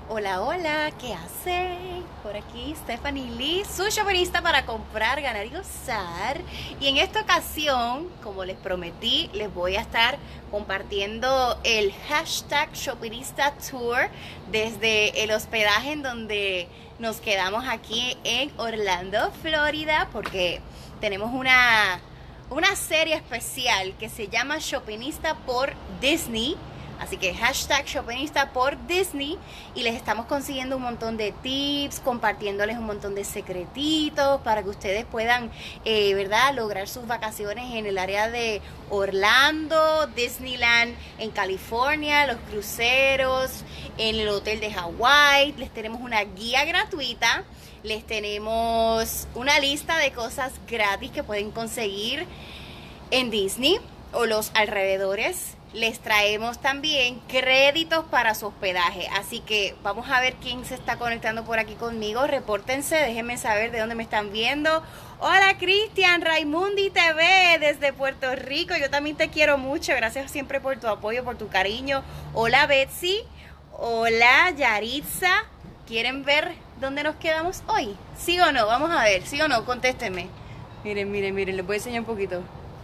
Hola, hola, ¿qué hace? Por aquí Stephanie Lee, su shopperista para comprar, ganar y gozar. Y en esta ocasión, como les prometí, les voy a estar compartiendo el hashtag Shopperista Tour desde el hospedaje en donde nos quedamos aquí en Orlando, Florida, porque tenemos una serie especial que se llama Shopperista por Disney. Así que hashtag Shopperista por Disney, y les estamos consiguiendo un montón de tips, compartiéndoles un montón de secretitos para que ustedes puedan, ¿verdad?, lograr sus vacaciones en el área de Orlando, Disneyland en California, los cruceros, en el hotel de Hawái. Les tenemos una guía gratuita, les tenemos una lista de cosas gratis que pueden conseguir en Disney o los alrededores. Les traemos también créditos para su hospedaje. Así que vamos a ver quién se está conectando por aquí conmigo. Repórtense, déjenme saber de dónde me están viendo. Hola Cristian, Raimundi TV desde Puerto Rico. Yo también te quiero mucho. Gracias siempre por tu apoyo, por tu cariño. Hola Betsy. Hola Yaritza. ¿Quieren ver dónde nos quedamos hoy? ¿Sí o no? Vamos a ver. ¿Sí o no? Contéstenme. Miren, miren, miren. Les voy a enseñar un poquito.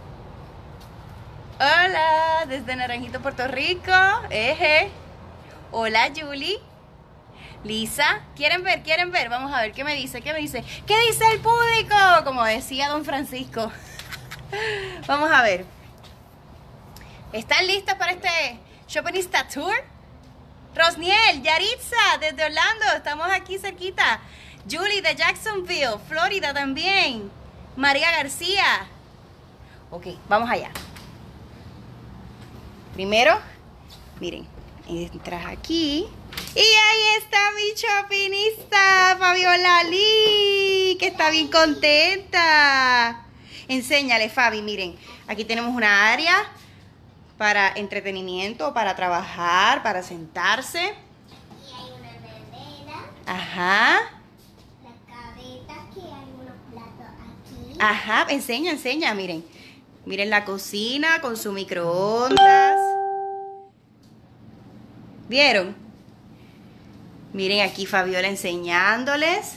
Hola, desde Naranjito, Puerto Rico. Hola, Julie. Lisa, ¿quieren ver? ¿Quieren ver? Vamos a ver, ¿qué me dice? ¿Qué me dice? ¿Qué dice el público? Como decía don Francisco. Vamos a ver. ¿Están listas para este Shopperista Tour? Rosniel, Yaritza, desde Orlando, estamos aquí cerquita. Julie de Jacksonville, Florida también. María García. Ok, vamos allá. Primero, miren, entras aquí y ahí está mi shopperista, Fabiola Lee, que está bien contenta. Enséñale, Fabi, miren, aquí tenemos una área para entretenimiento, para trabajar, para sentarse. Y hay una nevera. Ajá. La cabeta, que hay unos platos aquí. Ajá, enseña, miren. Miren la cocina con su microondas. ¿Vieron? Miren aquí Fabiola enseñándoles.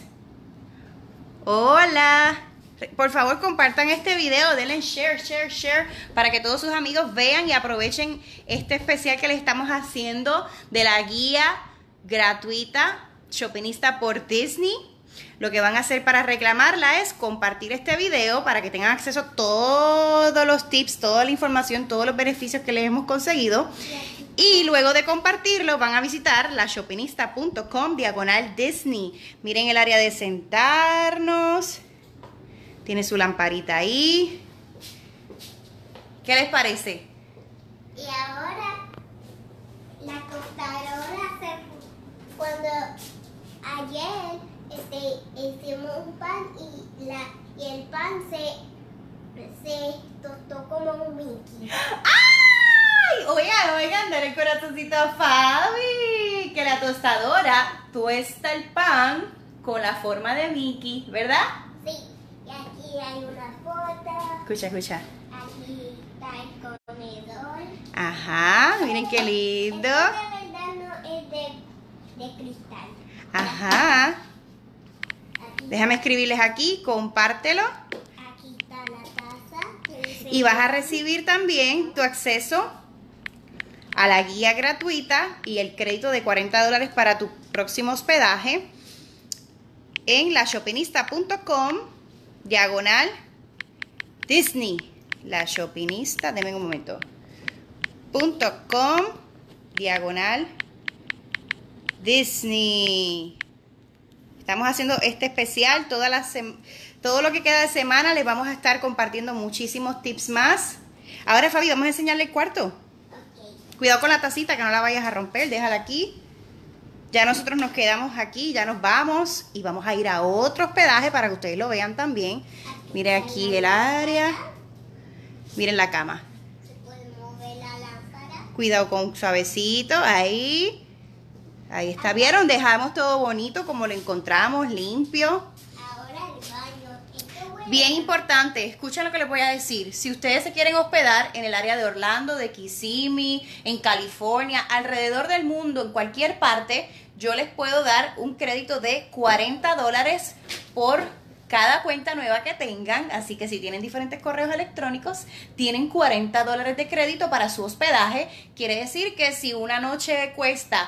Hola. Por favor, compartan este video, denle share, para que todos sus amigos vean y aprovechen este especial que les estamos haciendo de la guía gratuita Shopperista por Disney. Lo que van a hacer para reclamarla es compartir este video para que tengan acceso a todos los tips, toda la información, todos los beneficios que les hemos conseguido. Y luego de compartirlo van a visitar la shopperista.com/Disney. Miren el área de sentarnos. Tiene su lamparita ahí. ¿Qué les parece? Y ahora la tostadora cuando ayer hicimos un pan y el pan se tostó como un Mickey. ¡Ay! Oigan, dale el corazoncito a Fabi. Que la tostadora tuesta el pan con la forma de Mickey, ¿verdad? Sí, y aquí hay una foto. Escucha. Aquí está el comedor. Ajá, miren qué lindo. Este de verdad no es de cristal. Ajá. Aquí, Déjame escribirles aquí, compártelo. aquí está la taza. Y vas a recibir también tu acceso a la guía gratuita y el crédito de $40 para tu próximo hospedaje en la shopperista.com/Disney. La shopperista, denme un momento. .com/Disney. Estamos haciendo este especial todo lo que queda de semana. Les vamos a estar compartiendo muchísimos tips más. Ahora, Fabi, vamos a enseñarle el cuarto. Ok. Cuidado con la tacita, que no la vayas a romper. Déjala aquí. Ya nosotros nos quedamos aquí, ya nos vamos. Y vamos a ir a otro hospedaje para que ustedes lo vean también. Miren aquí el área. Miren la cama. Se puede mover la lámpara. Cuidado con suavecito. Ahí. Ahí está. ¿Vieron? Dejamos todo bonito como lo encontramos, limpio. Ahora el baño. Esto Bien importante, escuchen lo que les voy a decir. Si ustedes se quieren hospedar en el área de Orlando, de Kissimmee, en California, alrededor del mundo, en cualquier parte, yo les puedo dar un crédito de $40 por cada cuenta nueva que tengan. Así que si tienen diferentes correos electrónicos, tienen $40 de crédito para su hospedaje. Quiere decir que si una noche cuesta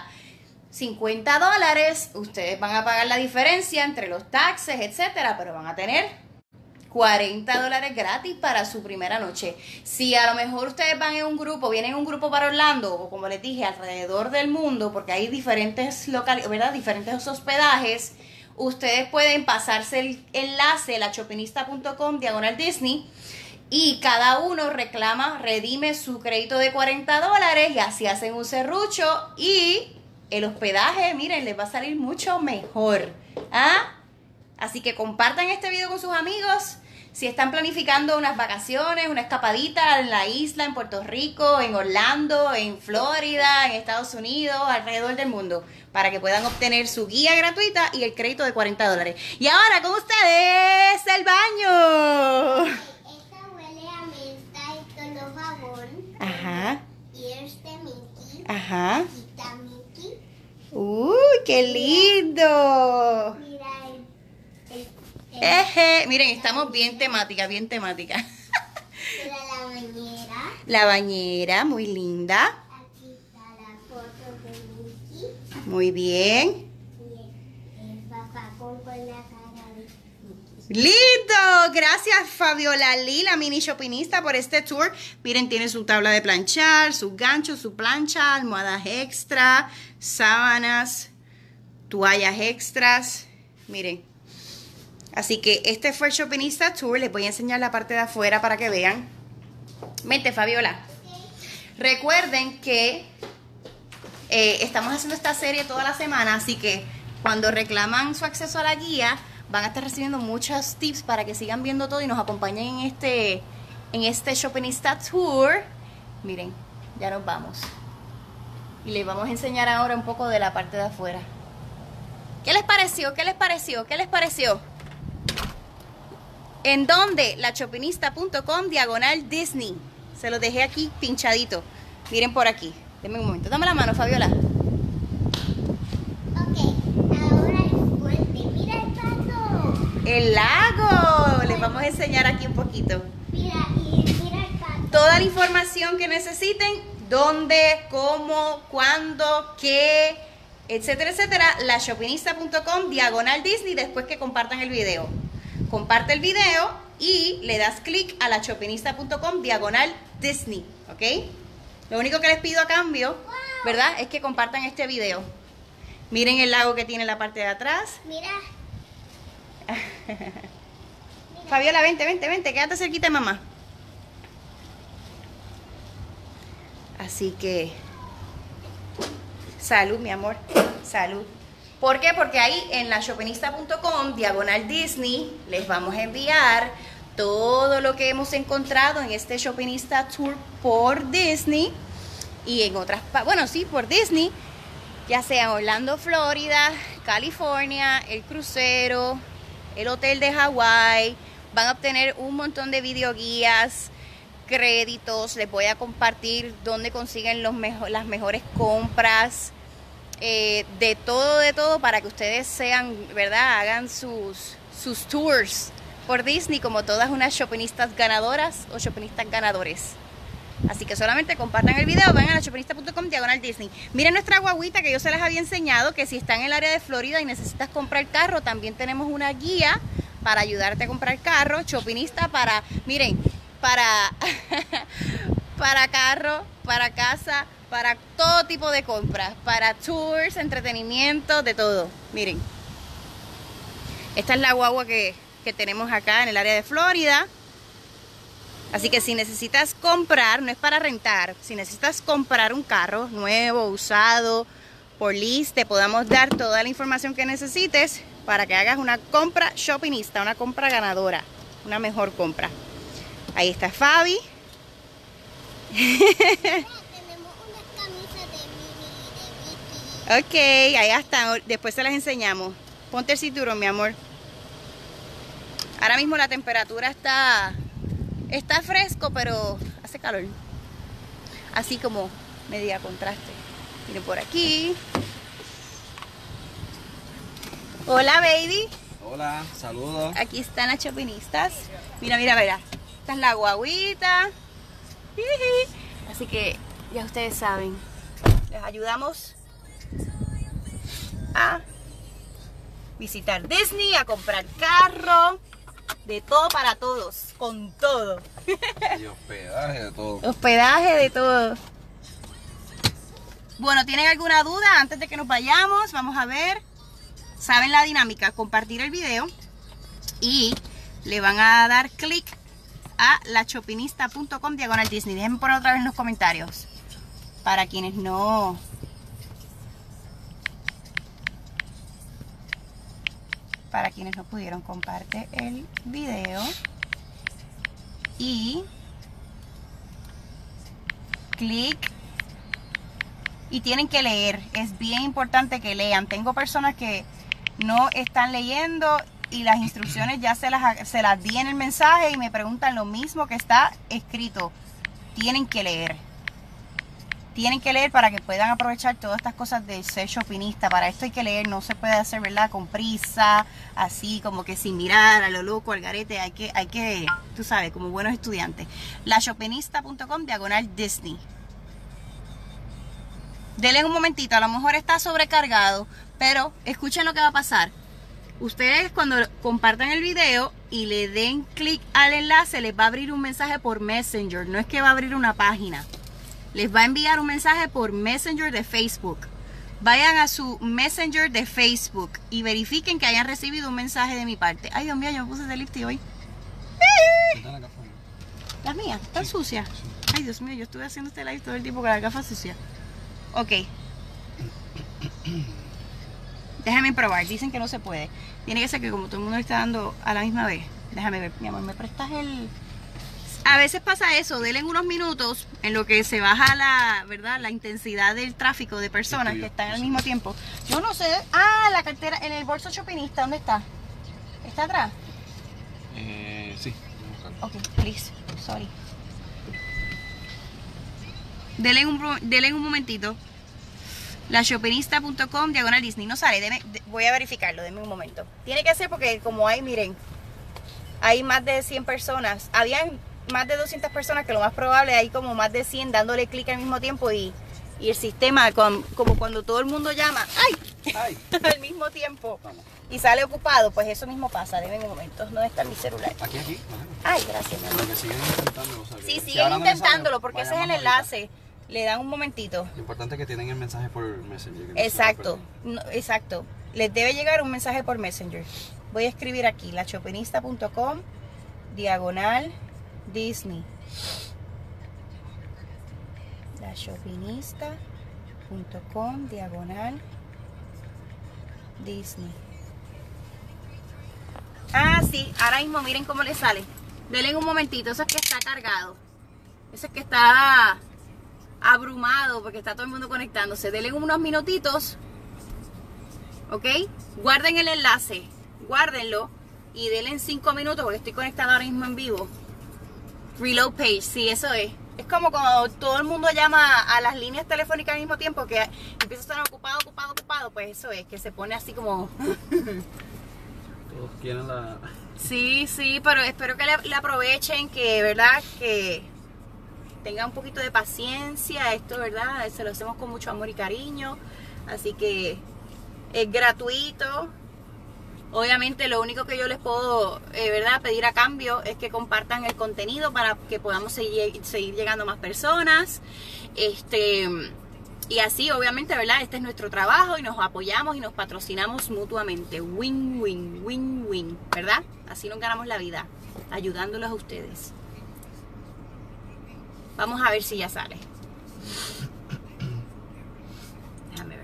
$50, ustedes van a pagar la diferencia entre los taxes, etcétera, pero van a tener $40 gratis para su primera noche. Si a lo mejor ustedes van en un grupo, vienen en un grupo para Orlando, o como les dije, alrededor del mundo, porque hay diferentes locales, ¿verdad? Diferentes hospedajes, ustedes pueden pasarse el enlace, lachopinista.com/Disney, y cada uno redime su crédito de $40 y así hacen un serrucho y el hospedaje, miren, les va a salir mucho mejor. ¿Ah? Así que compartan este video con sus amigos. Si están planificando unas vacaciones, una escapadita en la isla, en Puerto Rico, en Orlando, en Florida, en Estados Unidos, alrededor del mundo, para que puedan obtener su guía gratuita y el crédito de $40. Y ahora con ustedes, el baño. Esta huele a menta y tono jabón. Ajá. Y este Mickey. Ajá. Quita Mickey. ¡Uy, qué lindo! Mira Miren, estamos bien temática, bien temática. mira la bañera. La bañera, muy linda. Aquí está la foto de Mickey. Muy bien. Y el papá con la cara de Mickey. ¡Lindo! Gracias, Fabiola Lee, la mini shoppingista, por este tour. Miren, tiene su tabla de planchar, sus ganchos, su plancha, almohadas extra, sábanas, toallas extras. Miren. Así que este fue el Shoppingista Tour. Les voy a enseñar la parte de afuera para que vean. Vente, Fabiola. Recuerden que estamos haciendo esta serie toda la semana, así que cuando reclaman su acceso a la guía, van a estar recibiendo muchos tips para que sigan viendo todo y nos acompañen en este Shoppingista Tour. Miren, ya nos vamos. Y les vamos a enseñar ahora un poco de la parte de afuera. ¿Qué les pareció? ¿Qué les pareció? ¿Qué les pareció? ¿En dónde? lachopinista.com/Disney. Se los dejé aquí pinchadito. Miren por aquí. Denme un momento. Dame la mano, Fabiola. Ok, ahora el puente. Mira el pato. El lago. Les vamos a enseñar aquí un poquito. Mira, y mira el pato. Toda la información que necesiten. Dónde, cómo, cuándo, qué, etcétera, etcétera. lachopinista.com/Disney después que compartan el video. Comparte el video y le das clic a lachopinista.com/Disney, ¿ok? Lo único que les pido a cambio, ¿verdad? Es que compartan este video. Miren el lago que tiene en la parte de atrás. Mira. Fabiola, vente, quédate cerquita de mamá. Así que, salud, mi amor, salud. ¿Por qué? Porque ahí en lachopinista.com/Disney les vamos a enviar todo lo que hemos encontrado en este Shoppingista Tour por Disney y en otras, bueno, sí, por Disney, ya sea Orlando, Florida, California, el crucero, el hotel de Hawái. Van a obtener un montón de videoguías, créditos, les voy a compartir dónde consiguen las mejores compras. De todo para que ustedes sean, ¿verdad? Hagan sus tours por Disney como todas unas shoppingistas ganadoras o shoppingistas ganadores. Así que solamente compartan el video, vayan a lachopinista.com/Disney. Miren nuestra guaguita que yo se les había enseñado, que si están en el área de Florida y necesitas comprar carro, también tenemos una guía para ayudarte a comprar carro. Shoppingista para, miren, para carro, para casa, para todo tipo de compras, para tours, entretenimiento, de todo. Miren, esta es la guagua que tenemos acá en el área de Florida. Así que si necesitas comprar, no es para rentar, si necesitas comprar un carro nuevo, usado, por lease, te podamos dar toda la información que necesites para que hagas una compra shoppingista, una compra ganadora, una mejor compra. Ahí está Fabi. Ok, ahí están. Después se las enseñamos. Ponte el cinturón, mi amor. Ahora mismo la temperatura está fresco, pero hace calor. Así como media contraste. Miren por aquí. Hola, baby. Hola, saludos. Aquí están las chopinistas. Mira, mira, mira. Esta es la guaguita. Así que ya ustedes saben. Les ayudamos a visitar Disney, a comprar carro. De todo para todos. Con todo. Y hospedaje de todo. Hospedaje de todo. Bueno, ¿tienen alguna duda antes de que nos vayamos? Vamos a ver. Saben la dinámica, compartir el video y le van a dar clic a lachopinista.com/Disney. Déjenme poner otra vez en los comentarios para quienes no pudieron. Comparte el video y clic. Y tienen que leer, es bien importante que lean. Tengo personas que no están leyendo y las instrucciones ya se las di en el mensaje y me preguntan lo mismo que está escrito. Tienen que leer. Tienen que leer para que puedan aprovechar todas estas cosas de ser shopinista. Para esto hay que leer, no se puede hacer, ¿verdad? Con prisa, así como que sin mirar a lo loco, al garete. Hay que, tú sabes, como buenos estudiantes. lachopinista.com/Disney. Denle un momentito, a lo mejor está sobrecargado, pero escuchen lo que va a pasar. Ustedes cuando compartan el video y le den clic al enlace, les va a abrir un mensaje por Messenger. No es que va a abrir una página. Les va a enviar un mensaje por Messenger de Facebook. Vayan a su Messenger de Facebook y verifiquen que hayan recibido un mensaje de mi parte. Ay, Dios mío, yo me puse de lifty hoy. ¿Las mías? ¿Están sucias? Ay, Dios mío, yo estuve haciendo este live todo el tiempo con la gafa sucia. Ok. Déjame probar. Dicen que no se puede. Tiene que ser que como todo el mundo le está dando a la misma vez. Déjame ver. Mi amor, ¿me prestas el...? A veces pasa eso. Denle unos minutos en lo que se baja la, ¿verdad? La intensidad del tráfico de personas que están al mismo tiempo. Yo no sé. Ah, la cartera en el bolso shopinista. ¿Dónde está? ¿Está atrás? Sí. Ok, please. Sorry. Denle un momentito. lachopinista.com/Disney. No sale, voy a verificarlo, denme un momento. Tiene que ser porque como hay, miren, hay más de 100 personas. Habían más de 200 personas que lo más probable hay como más de 100 dándole clic al mismo tiempo y el sistema, como cuando todo el mundo llama, ¡ay! al mismo tiempo y sale ocupado, pues eso mismo pasa. Denme un momento, ¿dónde está mi celular? Aquí. Ay, gracias, mi amor. Que siguen intentándolo. Sí, siguen intentándolo porque ese es el enlace. Le dan un momentito. Lo importante es que tienen el mensaje por Messenger. Exacto, exacto. Les debe llegar un mensaje por Messenger. Voy a escribir aquí, lachopinista.com/Disney. lachopinista.com/Disney. Ah, sí, ahora mismo miren cómo le sale. Denle un momentito, eso es que está cargado. Eso es que está abrumado porque está todo el mundo conectándose. Denle unos minutitos, ok, guarden el enlace, guárdenlo y denle en 5 minutos porque estoy conectada ahora mismo en vivo. Reload page, sí, eso es como cuando todo el mundo llama a las líneas telefónicas al mismo tiempo que empieza a estar ocupado, pues eso es, que se pone así como todos quieren la... sí, pero espero que le aprovechen, que verdad, que tengan un poquito de paciencia. Esto, ¿verdad? Se lo hacemos con mucho amor y cariño. Así que es gratuito. Obviamente lo único que yo les puedo, ¿verdad? Pedir a cambio es que compartan el contenido para que podamos seguir llegando a más personas. Y así, obviamente, ¿verdad? Este es nuestro trabajo y nos apoyamos y nos patrocinamos mutuamente. Win, win, win, win, ¿verdad? Así nos ganamos la vida, ayudándolos a ustedes. Vamos a ver si ya sale. Déjame ver.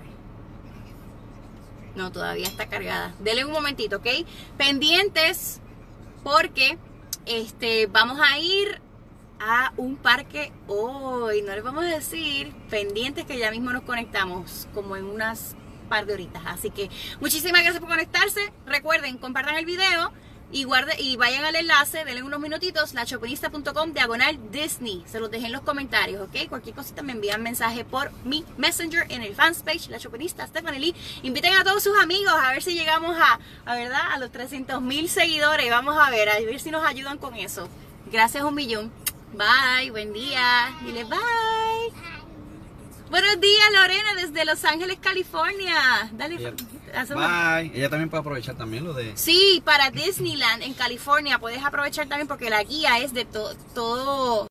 No, todavía está cargada. Denle un momentito, ¿ok? Pendientes porque vamos a ir a un parque hoy. No les vamos a decir. Pendientes que ya mismo nos conectamos como en unas par de horitas. Así que muchísimas gracias por conectarse. Recuerden, compartan el video. Y vayan al enlace, denle unos minutitos, lachopinista.com/Disney. Se los dejé en los comentarios, ¿ok? Cualquier cosita me envían mensaje por mi Messenger en el fanspage, La Chopinista Stephanie Lee. Inviten a todos sus amigos a ver si llegamos ¿verdad? A los 300,000 seguidores. Vamos a ver si nos ayudan con eso. Gracias 1,000,000. Bye, buen día. Dile bye. Buenos días, Lorena, desde Los Ángeles, California. Dale, Bye. Ella también puede aprovechar también lo de... Sí, para Disneyland en California puedes aprovechar también porque la guía es de todo